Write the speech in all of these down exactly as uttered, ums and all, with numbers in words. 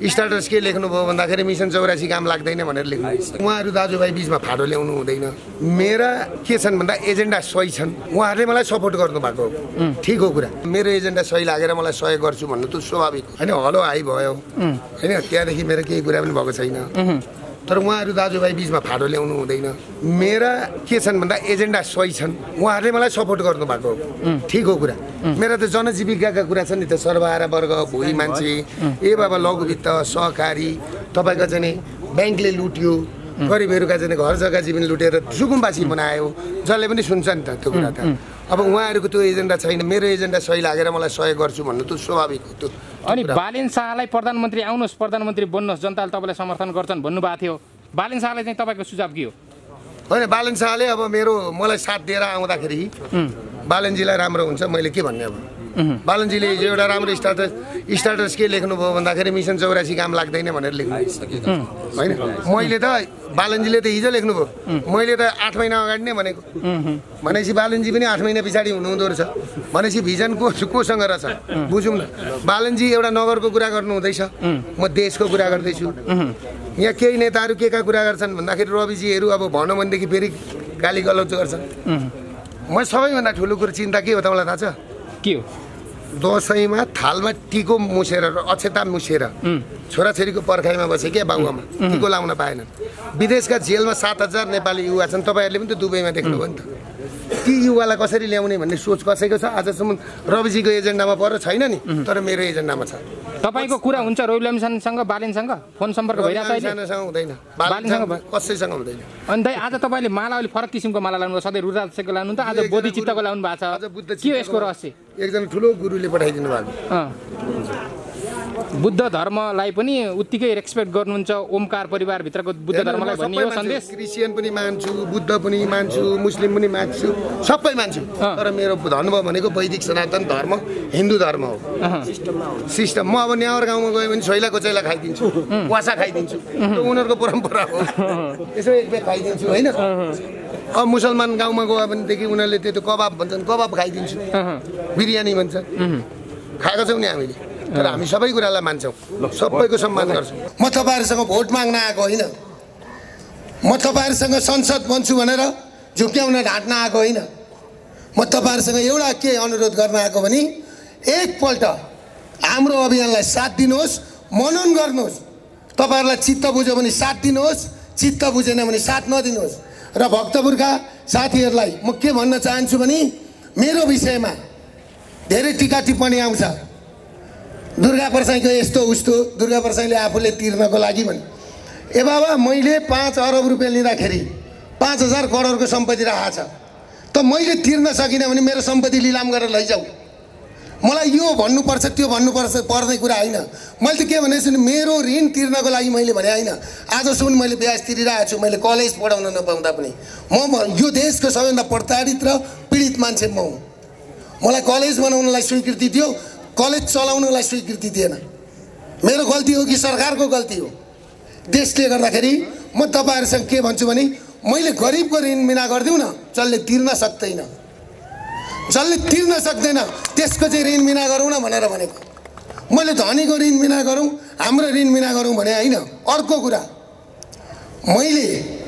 Status के लेख्नुभयो भन्दाखेरि मिसन चौरासी काम लाग्दैन भनेर लेख्नु। उहाँहरू दाजुभाइ बिचमा फाटो ल्याउनु हुँदैन। मेरा के छन् भन्दा एजेन्डा सही छन्, उहाँहरूले मलाई सपोर्ट गर्नुभएको हो, ठिक हो कुरा। मेरो एजेन्डा सही लागेर मलाई सहयोग गर्छु भन्नु त स्वाभाविक होइन। हलो हाई भयो होइन, त्यहाँदेखि मेरो केही कुरा पनि भएको छैन। तर उहाँहरू दाजुभाइ बिचमा फाटो ल्याउनु हुँदैन। मेरा के छन् भन्दा एजेन्डा सही छन्, उहाँहरूले मलाई सपोर्ट गर्नुभएको हो, ठिक हो कुरा। मेरा त जनजीविकाका कुरा छन् नि त, सर्वहारा वर्ग, भोइ मान्छे, ए बाबा लघुवित्त, सहकारी, तपाईँको चाहिँ ब्याङ्कले लुट्यो, गरिबहरूका चाहिँ घर जग्गा जीवन लुटेर सुकुम्बासी बनायो, जसले पनि सुन्छ नि त त्यो कुरा त। अब उहाँहरूको त्यो एजेन्डा छैन, मेरो एजेन्डा सही लागेर मलाई सहयोग गर्छु भन्नु त स्वाभाविक हो। त्यो अनि बालेन शाहलाई प्रधानमन्त्री आउनुहोस्, प्रधानमन्त्री बन्नुहोस्, जनताले तपाईँलाई समर्थन गर्छन् भन्नुभएको थियो। बालेन शाहलाई चाहिँ तपाईँको सुझाव के हो? होइन, बालेन शाहले अब मेरो मलाई साथ दिएर आउँदाखेरि बालेनजीलाई राम्रो हुन्छ, मैले के भन्ने अब। बालनजीले हिजो एउटा राम्रो स्टाटस स्टाटस के लेख्नुभयो भन्दाखेरि मिसन चौरासी काम लाग्दैन भनेर लेख्नु होइन। मैले त बालनजीले त हिजो लेख्नुभयो, मैले त आठ महिना अगाडि नै भनेको। भनेपछि बालनजी पनि आठ महिना पछाडि हुनुहुँदो रहेछ। भनेपछि भिजन को कोसँग रहेछ बुझौँ न। बालनजी एउटा नगरको कुरा गर्नु हुँदैछ, म देशको कुरा गर्दैछु। यहाँ केही नेताहरू के का कुरा गर्छन् भन्दाखेरि रविजीहरू अब भनौँ भनेदेखि फेरि गाली गलौज गर्छन्। म सबैभन्दा ठुलो कुरो चिन्ता के हो तपाईँलाई थाहा छ? के हो? दसैँमा थालमा टिको मुछेर अक्षता मुछेर छोराछोरीको पर्खाइमा बसे क्या बाबुआमा टिको लाउन पाएनन्। विदेशका जेलमा सात हजार नेपाली युवा छन्, तपाईँहरूले पनि त दुबईमा देख्नुभयो नि त। ती युवालाई कसरी ल्याउने भन्ने सोच कसैको छ? आजसम्म रविजीको एजेन्डामा पर छैन नि, तर मेरो एजेन्डामा छ। तपाईँको कुरा हुन्छ रोहित लामिछानेसँग, बालेनसँग फोन सम्पर्क भइरहेको छ? बालेनसँग हुँदैन, बालेनसँग कसैसँग हुँदैन। अनि दाइ आज तपाईँले माला अहिले फरक किसिमको माला लाउनु, सधैँ रुद्राक्षको लाउनु त, आज बोधि चित्तको लाउनु भएको छ। के हो यसको रहस्य? एकजना ठुलो गुरुले पठाइदिनु भएको। बुद्ध धर्मलाई पनि उत्तिकै रेस्पेक्ट गर्नुहुन्छ, ओमकार परिवारभित्रको बुद्ध धर्मलाई भन्ने हो सन्देश। क्रिस्चियन पनि मान्छु, बुद्ध पनि मान्छु, मुस्लिम पनि मान्छु, सबै मान्छु। तर मेरो धर्म भनेको वैदिक सनातन धर्म, हिन्दू धर्म हो। सिस्टम। म अब न्यावर गाउँमा गयो भने छोइला कोचैला खाइदिन्छु, वासा खाइदिन्छु, उनीहरूको परम्परा हो। यसो एक बेग खाइदिन्छु होइन। अब मुसलमान गाउँमा गयो भनेदेखि उनीहरूले त्यो कबाब भन्छन्, कबाब खाइदिन्छु, बिरयानी भन्छ, खाएको छौँ नि हामीले। तर हामी सबै कुरालाई मान्छौँ, सबैको सम्मान गर्छौँ। म तपाईँहरूसँग भोट माग्न आएको होइन, म तपाईँहरूसँग संसद बन्छु भनेर झुक्क्याउन ढाँट्न आएको होइन। म तपाईँहरूसँग एउटा के अनुरोध गर्न आएको भने एकपल्ट हाम्रो अभियानलाई साथ दिनुहोस्, मनन गर्नुहोस्। तपाईँहरूलाई चित्त बुझ्यो भने साथ दिनुहोस्, चित्त बुझेन भने साथ नदिनुहोस्। र भक्तपुरका साथीहरूलाई म के भन्न चाहन्छु भने मेरो विषयमा धेरै टिका टिप्पणी आउँछ। दुर्गा प्रसाईको यस्तो उस्तो, दुर्गा प्रसाईले आफूले तिर्नको लागि भने ए बाबा मैले पाँच अरब रुपियाँ लिँदाखेरि पाँच हजार करोडको सम्पत्ति राखेको छ, त मैले तिर्न सकिनँ भने मेरो सम्पत्ति लिलाम गरेर लैजाऊ। मलाई यो भन्नुपर्छ त्यो भन्नुपर्छ पर्ने कुरा होइन। मैले त के भनेको छु, मेरो ऋण तिर्नको लागि मैले भने होइन। आजसम्म मैले ब्याज तिरिरहेको छु, मैले कलेज पढाउन नपाउँदा पनि। म यो देशको सबैभन्दा प्रताडित र पीडित मान्छे म हुँ। मलाई कलेज बनाउनलाई स्वीकृति दियो, कलेज चलाउनलाई स्वीकृति दिएन। मेरो गल्ती हो कि सरकारको गल्ती हो? त्यसले गर्दाखेरि म तपाईँहरूसँग के भन्छु भने मैले गरिबको ऋण बिना गरिदिउँ न, जसले तिर्न सक्दैन, जसले तिर्न सक्दैन त्यसको चाहिँ ऋण बिना गरौँ न भनेर भनेको। मैले धनीको ऋण बिना गरौँ, हाम्रो ऋण बिना गरौँ भने होइन। अर्को कुरा, मैले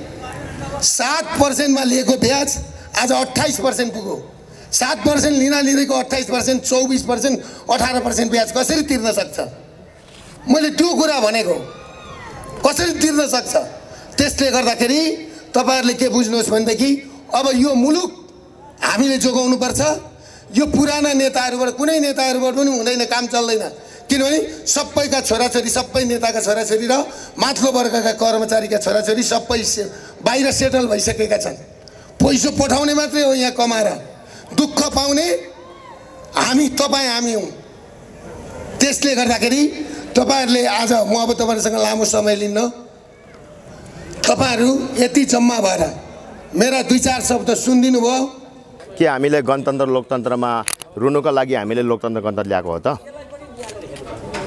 सात पर्सेन्टमा लिएको ब्याज आज अट्ठाइस पर्सेन्ट पुग्यो। सात पर्सेन्ट लिन लिँदैको अट्ठाइस पर्सेन्ट, चौबिस पर्सेन्ट, अठार पर्सेन्ट ब्याज कसरी तिर्न सक्छ? मैले त्यो कुरा भनेको, कसरी तिर्न सक्छ? त्यसले गर्दाखेरि तपाईँहरूले के बुझ्नुहोस् भनेदेखि अब यो मुलुक हामीले जोगाउनुपर्छ। यो पुराना नेताहरूबाट, कुनै नेताहरूबाट पनि हुँदैन, काम चल्दैन। किनभने सबैका छोराछोरी, सबै नेताका छोराछोरी र माथिल्लो वर्गका कर्मचारीका छोराछोरी सबै बाहिर सेटल भइसकेका छन्। पैसा पठाउने मात्रै हो यहाँ कमाएर, दुःख पाउने हामी तपाईँ हामी हौँ। त्यसले गर्दाखेरि तपाईँहरूले आज म अब तपाईँहरूसँग लामो समय लिन्न, तपाईँहरू यति जम्मा भएर मेरा दुई चार शब्द सुनिदिनु भयो। के हामीले गणतन्त्र लोकतन्त्रमा रुनुको लागि हामीले लोकतन्त्र गणतन्त्र ल्याएको हो त?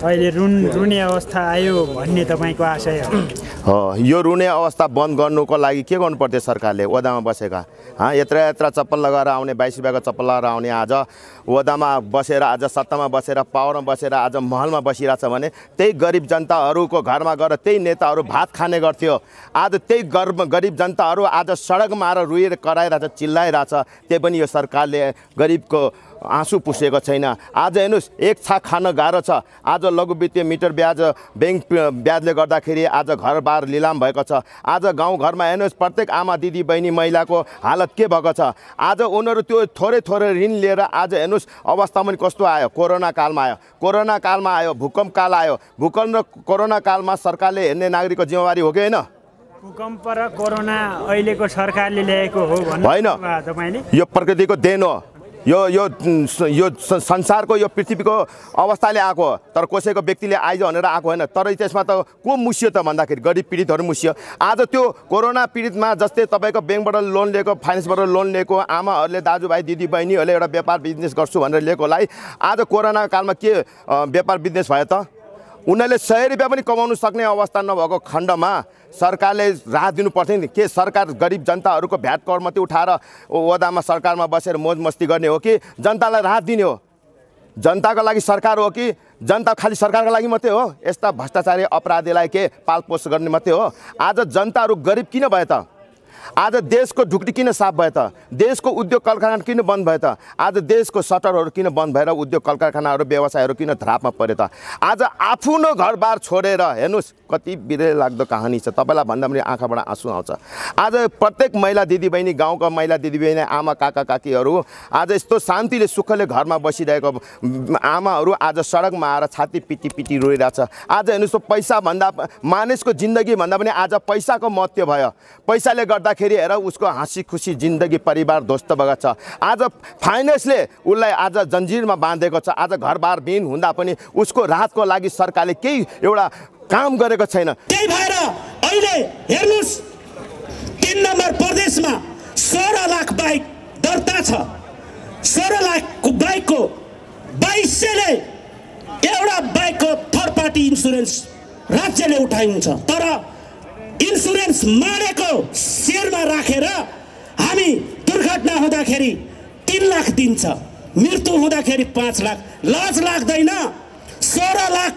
अहिले ऋण ऋणी अवस्था आयो भन्ने तपाईँको आशय हो? यो ऋणी अवस्था बन्द गर्नुको लागि के गर्नु पर्थ्यो सरकारले? ओदामा बसेका हाँ यत्र यत्र चप्पल लगाएर आउने, बाइस रुपियाँको चप्पल लगाएर आउने आज ओदामा बसेर, आज सत्तामा बसेर, पावरमा बसेर, आज महलमा बसिरहेछ भने त्यही गरिब जनताहरूको घरमा गएर त्यही नेताहरू भात खाने गर्थ्यो। आज त्यही गर्व गरिब जनताहरू आज सडकमा आएर रुएर कराइरहेछ, चिल्लाइरहेछ। त्यही पनि यो सरकारले गरिबको आँसु पुसेको छैन। आज हेर्नुहोस्, एक छाक खान गाह्रो छ। आज लघु वित्तीय मिटर ब्याज, ब्याङ्क ब्याजले गर्दाखेरि आज घरबार लिलाम भएको छ। आज गाउँघरमा हेर्नुहोस्, प्रत्येक आमा दिदी बहिनी महिलाको हालत के भएको छ। आज उनीहरू त्यो थोरै थोरै ऋण लिएर आज हेर्नुहोस् अवस्था पनि कस्तो आयो। कोरोना कालमा आयो, कोरोना कालमा आयो, भूकम्प काल आयो। भूकम्प र कोरोना कालमा सरकारले हेर्ने नागरिकको जिम्मेवारी हो कि होइन? भूकम्प र कोरोना अहिलेको सरकारले ल्याएको हो भन्नु होइन, तपाईँले? यो प्रकृतिको देन हो। यो यो यो संसारको यो पृथ्वीको अवस्थाले आएको हो। तर कसैको व्यक्तिले आइज भनेर आएको होइन। तर त्यसमा त को मुसियो त भन्दाखेरि गरिब पीडितहरू मुसियो। आज त्यो कोरोना पीडितमा जस्तै तपाईँको ब्याङ्कबाट लोन लिएको, फाइनेन्सबाट लोन लिएको आमाहरूले, दाजुभाइ दिदी बहिनीहरूले एउटा व्यापार बिजनेस गर्छु भनेर लिएकोलाई आज कोरोना कालमा के व्यापार बिजनेस भयो त? उनीहरूले सय रुपियाँ पनि कमाउनु सक्ने अवस्था नभएको खण्डमा सरकारले राहत दिनु पर्थ्यो नि। के सरकार गरिब जनताहरूको भ्याट कर मात्रै उठाएर ओदामा सरकारमा बसेर मोज मस्ती गर्ने हो कि जनतालाई राहत दिने हो? जनताको लागि सरकार हो कि जनता खालि सरकारको लागि मात्रै हो? यस्ता भ्रष्टाचारी अपराधीलाई के पालपोस गर्ने मात्रै हो? आज जनताहरू गरिब किन भयो त? आज देशको ढुक्टी किन साफ भयो त? देशको उद्योग कलकारखाना किन बन्द भयो त? आज देशको सटरहरू किन बन्द भएर उद्योग कलकारखानाहरू व्यवसायहरू किन धरापमा पर्यो त? आज आफ्नो घरबार छोडेर हेर्नुहोस्, कति बिरह लाग्दो कहानी छ। तपाईँलाई भन्दा पनि आँखाबाट आँसु आउँछ। आज प्रत्येक महिला दिदीबहिनी, गाउँका महिला दिदीबहिनी, आमा काका काकीहरू आज यस्तो शान्तिले सुखले घरमा बसिरहेको आमाहरू आज सडकमा आएर छाती पिटी पिटी रोइरहेछ। आज हेर्नुहोस्, पैसाभन्दा मानिसको जिन्दगी भन्दा पनि आज पैसाको महत्त्व भयो। पैसाले गर्दाखेरि हेर उसको हाँसी खुसी जिन्दगी परिवार ध्वस्त भएको छ। आज फाइनेन्सले उसलाई आज जन्जिरमा बाँधेको छ। आज घरबार बिन हुँदा पनि उसको राहतको लागि सरकारले केही एउटा काम गरेको छैन। त्यही भएर अहिले हेर्नुहोस्, तीन नम्बर प्रदेशमा सोह्र लाख बाइक दर्ता छ। सोह्र लाखको बाइकको बाइस सयले एउटा बाइकको थर्ड पार्टी इन्सुरेन्स राज्यले उठाइन्छ। तर इन्सुरेन्स मारेको शेयरमा राखेर हामी दुर्घटना हुँदाखेरि तीन लाख दिन्छ, मृत्यु हुँदाखेरि पाँच लाख। लाज लाग्दैन? सोह्र लाख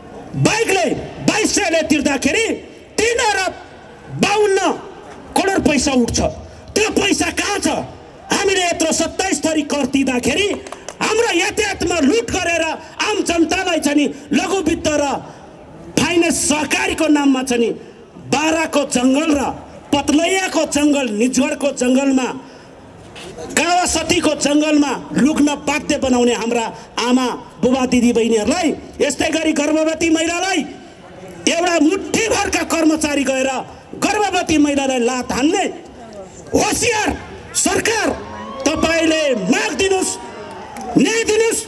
बाइकले बाइस सयले तिर्दाखेरि तीन अरब बाहन्न करोड पैसा उठ्छ। त्यो पैसा कहाँ छ? हामीले यत्रो सत्ताइस थरी कर तिर्दाखेरि हाम्रो यातायातमा लुट गरेर आम जनतालाई छ नि लघु वित्त र फाइनेन्स सहकारीको नाममा छ नि बाराको जङ्गल र पतलैयाको जङ्गल, निजगढको जङ्गलमा, कावासतीको जङ्गलमा लुक्न बाध्य बनाउने हाम्रा आमा बुबा दिदी बहिनीहरूलाई, यस्तै गरी गर्भवती महिलालाई एउटा मुठीभरका कर्मचारी गएर गर्भवती महिलालाई लात हान्ने होसियार सरकार तपाईँले माग दिनुहोस्, न्याय दिनुहोस्।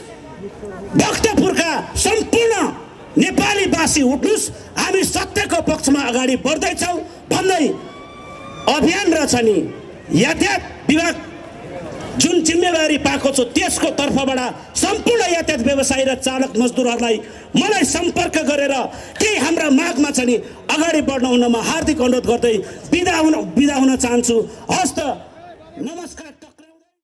भक्तपुरका सम्पूर्ण नेपालीवासी उठ्नुहोस्, हामी सत्यको पक्षमा अगाडि बढ्दैछौँ भन्दै अभियान रहेछ नि यातायात विभाग जुन जिम्मेवारी पाएको छु त्यसको तर्फबाट सम्पूर्ण यातायात व्यवसायी र चालक मजदुरहरूलाई मलाई सम्पर्क गरेर केही हाम्रा मागमा छ नि अगाडि बढ्न हुनमा हार्दिक अनुरोध गर्दै बिदा हुन बिदा हुन चाहन्छु। हस्त नमस्कार।